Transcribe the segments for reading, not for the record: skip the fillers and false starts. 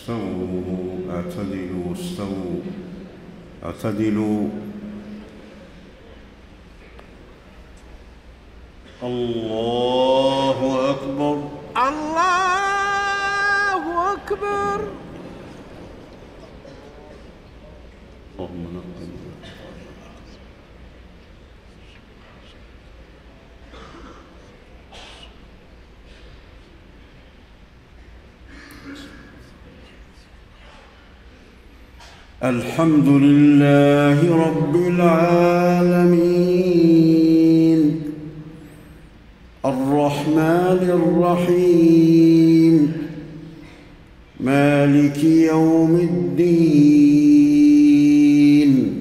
استووا اعتدلوا استووا اعتدلوا. الله أكبر الله أكبر. اللهم نقل الحمد لله رب العالمين الرحمن الرحيم مالك يوم الدين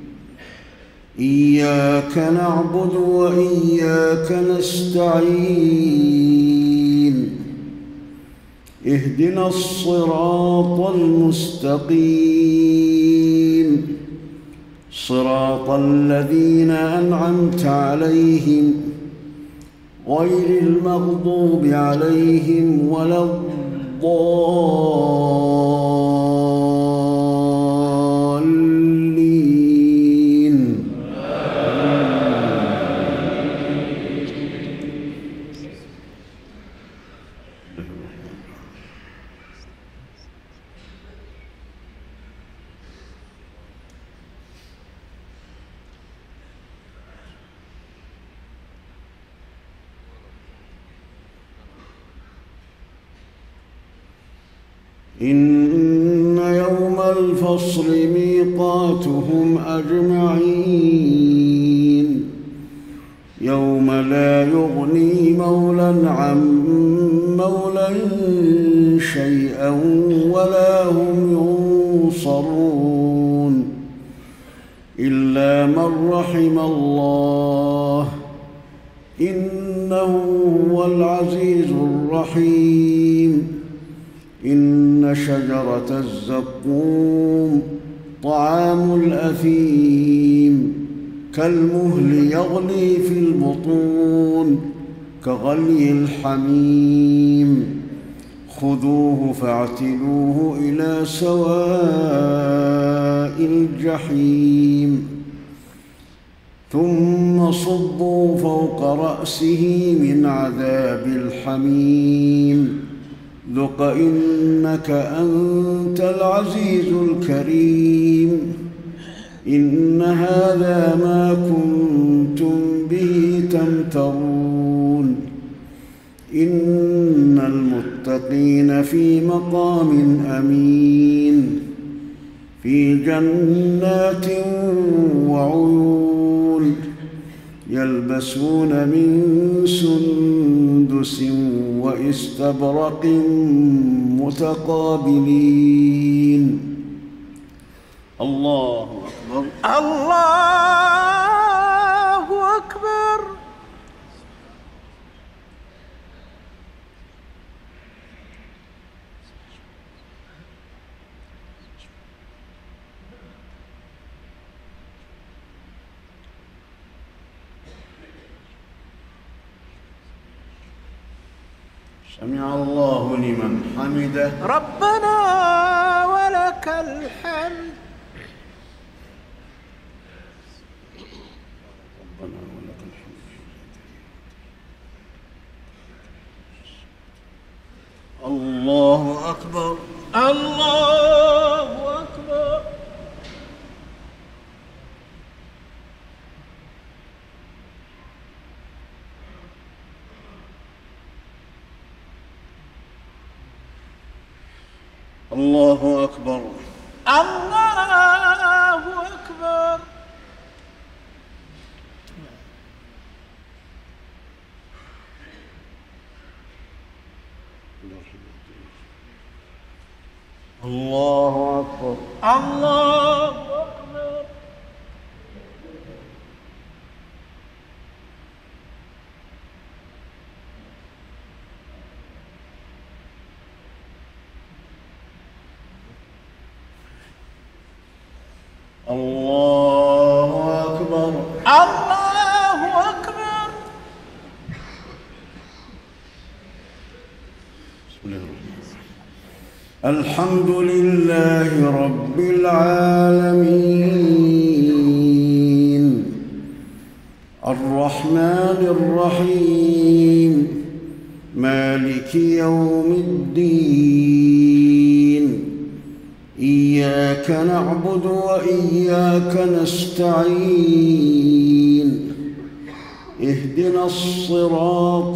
إياك نعبد وإياك نستعين اهدنا الصراط المستقيم صراط الذين أنعمت عليهم غير المغضوب عليهم ولا الضالين. إن يوم الفصل ميقاتهم أجمعين يوم لا يغني مولى عن مولى شيئا ولا هم ينصرون إلا من رحم الله إنه هو العزيز الرحيم. إن شجرة الزقوم طعام الأثيم كالمهل يغلي في البطون كغلي الحميم خذوه فاعتلوه إلى سواء الجحيم ثم صبوا فوق رأسه من عذاب الحميم ذق إنك أنت العزيز الكريم. إن هذا ما كنتم به تمترون. إن المتقين في مقام أمين في جنات وعيون يلبسون من سندس وإستبرق متقابلين. الله أكبر الله أكبر. سمع الله لمن حمده ربنا ولك الحمد. ربنا ولك الحمد. الله أكبر الله أكبر. الله أكبر الله أكبر. الله أكبر الله أكبر. الله أكبر الله أكبر. بسم الله الرحمن الرحيم. الحمد لله رب العالمين الرحمن الرحيم مالك يوم الدين إياك نعبد وإياك نستعين اهدنا الصراط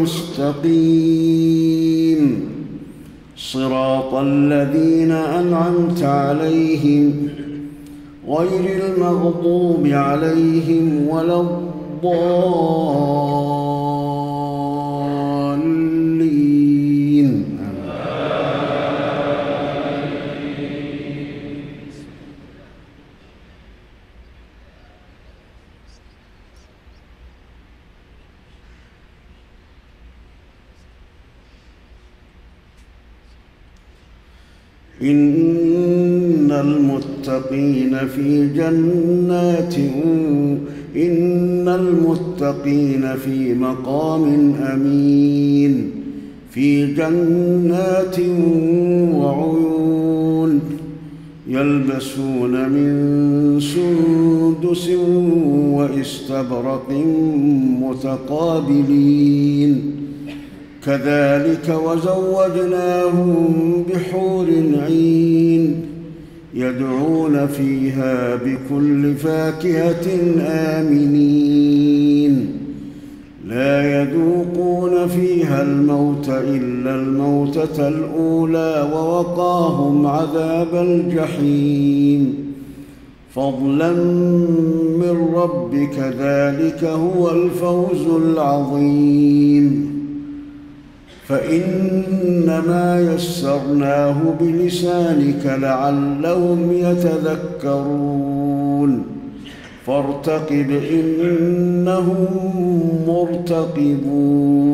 المستقيم صراط الذين أنعمت عليهم غير المغضوب عليهم ولا الضالين. إن المتقين في مقام أمين في جنات وعيون يلبسون من سندس واستبرق متقابلين كذلك وزوجناهم بحور عين يدعون فيها بكل فاكهة آمنين لا يذوقون فيها الموت إلا الموتة الأولى ووقاهم عذاب الجحيم فضلا من ربك ذلك هو الفوز العظيم فإنما يسرناه بلسانك لعلهم يتذكرون فارتقب إنهم مرتقبون.